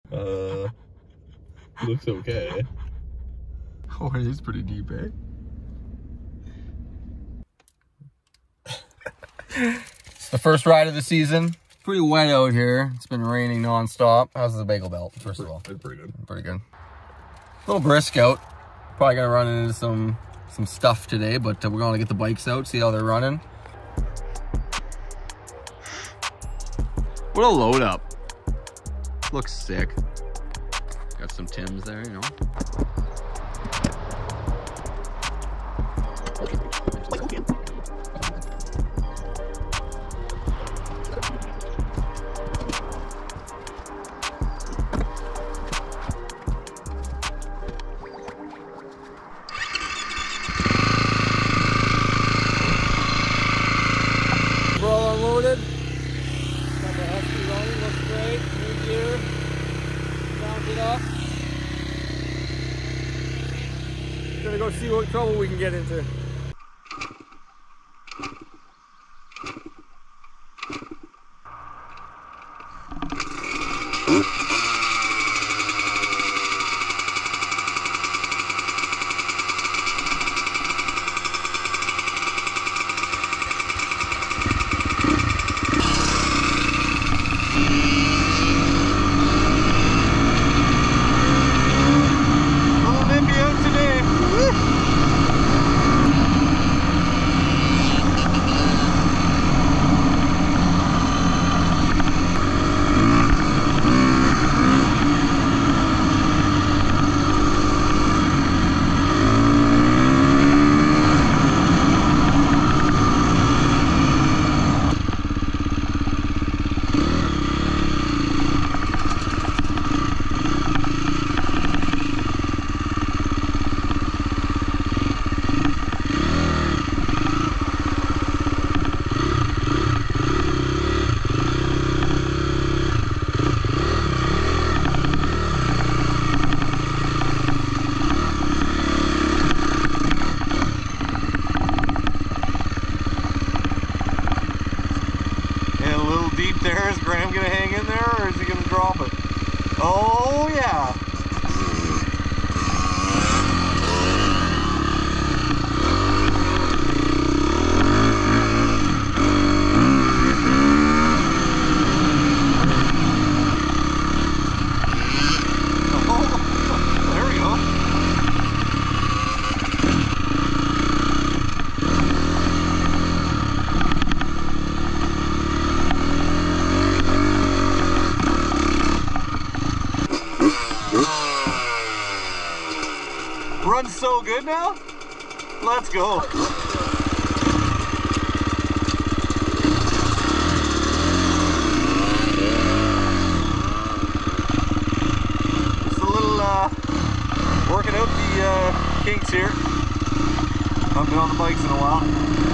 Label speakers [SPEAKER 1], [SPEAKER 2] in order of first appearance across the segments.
[SPEAKER 1] Looks okay.
[SPEAKER 2] Oh, it is pretty deep, eh? It's the first ride of the season. Pretty wet out here. It's been raining non-stop. How's the bagel belt, first of all?
[SPEAKER 1] It's pretty good.
[SPEAKER 2] Pretty good. A little brisk out. Probably gonna run into some stuff today, but we're gonna get the bikes out, see how they're running. What a load up. Looks sick. Got some Timbs there, you know. We're all unloaded. Got the Husky running, looks great. New gear. Sounds it up. Gonna go see what trouble we can get into. There, is Graham gonna hang in there or is he gonna drop it? Oh yeah. Oh, there we go. Runs so good now. Let's go. Just a little working out the kinks here. Haven't been on the bikes in a while.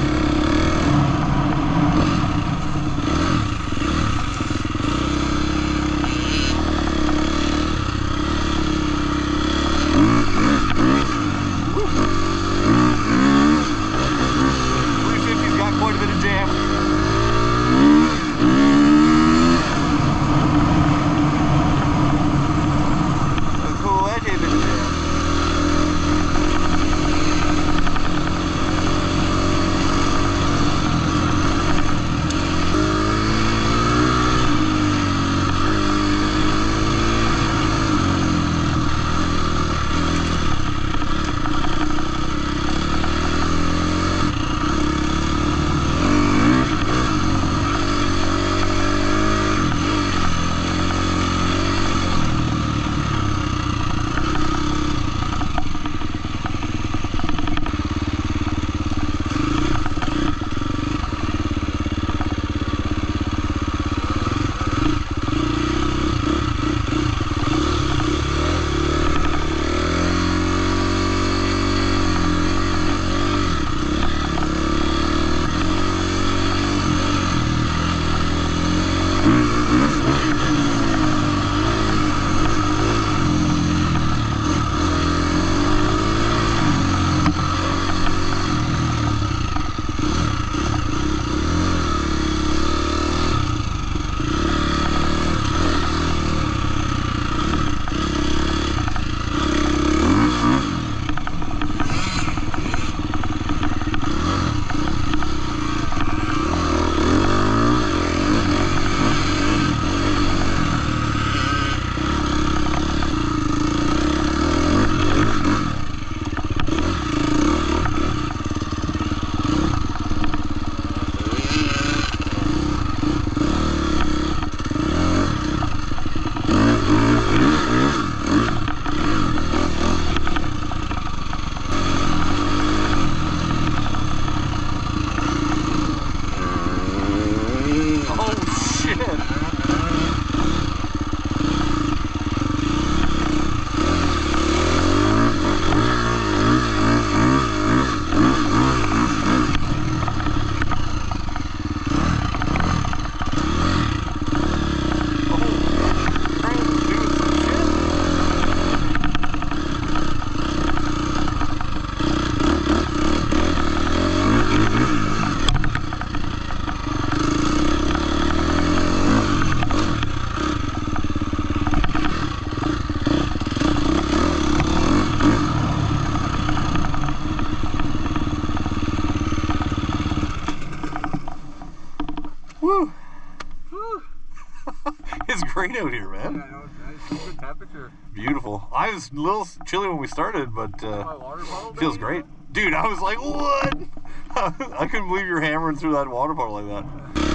[SPEAKER 2] great out here, man.
[SPEAKER 3] Yeah, I know, it's nice. Good temperature.
[SPEAKER 2] Beautiful. I was a little chilly when we started, but
[SPEAKER 3] My water bottle
[SPEAKER 2] feels great. Dude, I was like, what? I couldn't believe you're hammering through that water bottle like that.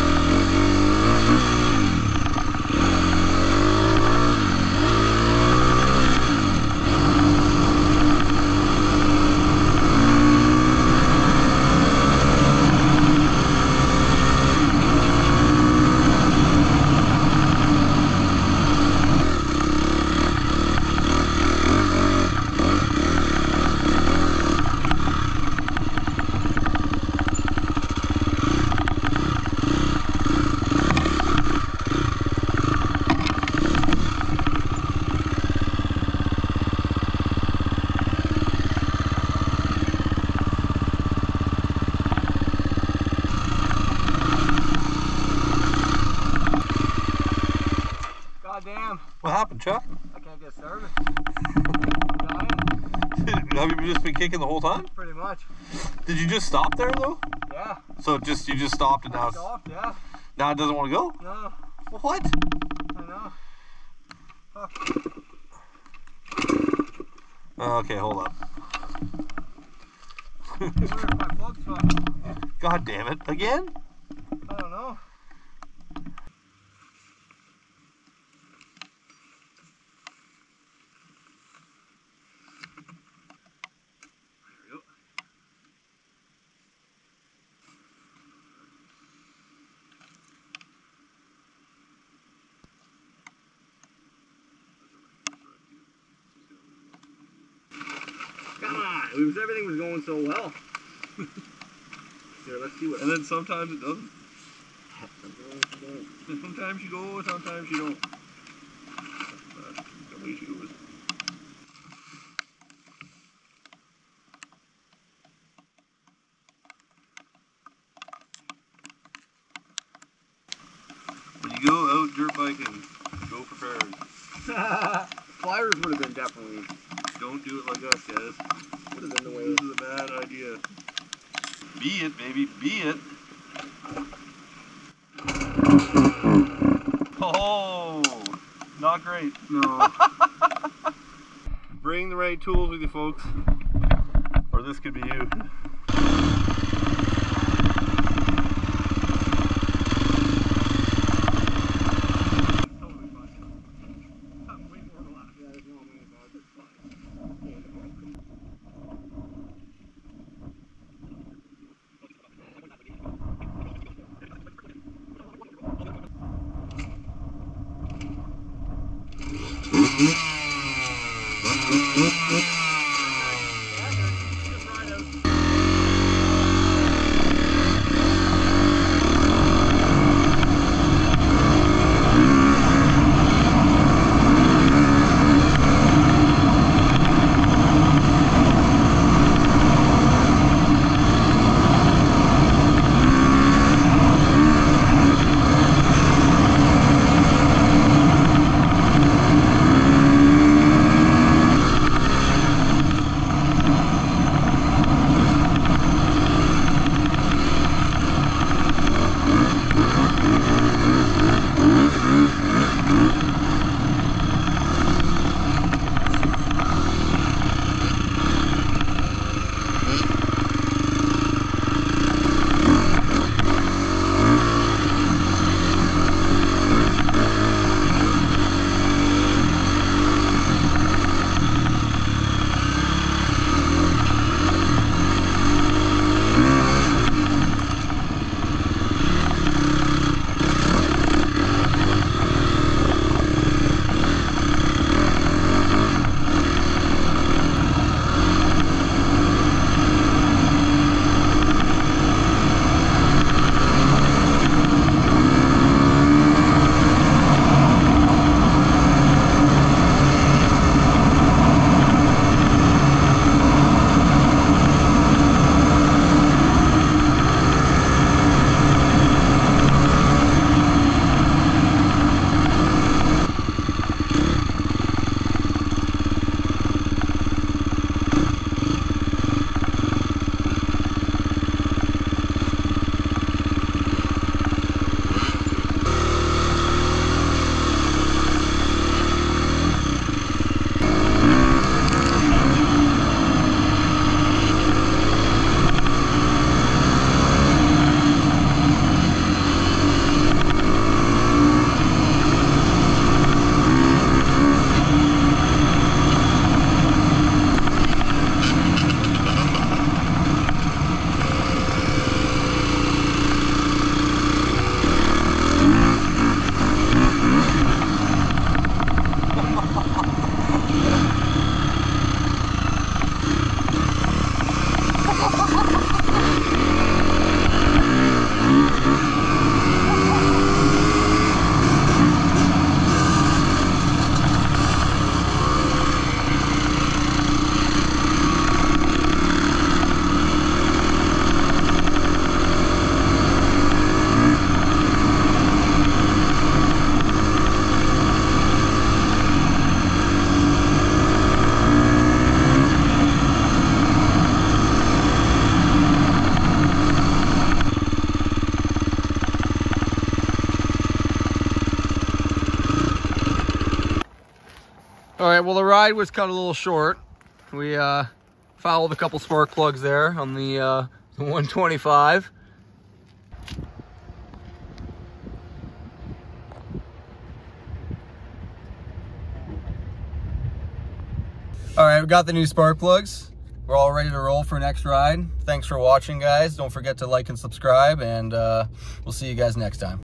[SPEAKER 3] Damn.
[SPEAKER 2] What happened, Chuck?
[SPEAKER 3] I can't get service.
[SPEAKER 2] Have you just been kicking the whole time?
[SPEAKER 3] Pretty much.
[SPEAKER 2] Did you just stop there though?
[SPEAKER 3] Yeah.
[SPEAKER 2] So you just stopped and now it's...
[SPEAKER 3] Stopped, yeah.
[SPEAKER 2] Now it doesn't want to go?
[SPEAKER 3] No.
[SPEAKER 2] What?
[SPEAKER 3] I know. Fuck.
[SPEAKER 2] Okay, hold up.
[SPEAKER 3] Where's my plugs from?
[SPEAKER 2] God damn it. Again?
[SPEAKER 3] I don't know. Come on, everything was going so well. Here, let's see what.
[SPEAKER 1] And then sometimes it doesn't. Sometimes you go, sometimes you don't. The way she goes. When you go out dirt biking, go prepared.
[SPEAKER 3] Flyers would have been definitely.
[SPEAKER 1] Don't do it like us, guys.
[SPEAKER 3] Would have been the way.
[SPEAKER 1] This is a bad idea. Be it, baby, be it. Oh, not great.
[SPEAKER 3] No.
[SPEAKER 1] Bring the right tools with you, folks, or this could be you.
[SPEAKER 4] All right, well, the ride was cut a little short. We fouled a couple spark plugs there on the 125. All right, we got the new spark plugs. We're all ready to roll for next ride. Thanks for watching, guys. Don't forget to like and subscribe, and we'll see you guys next time.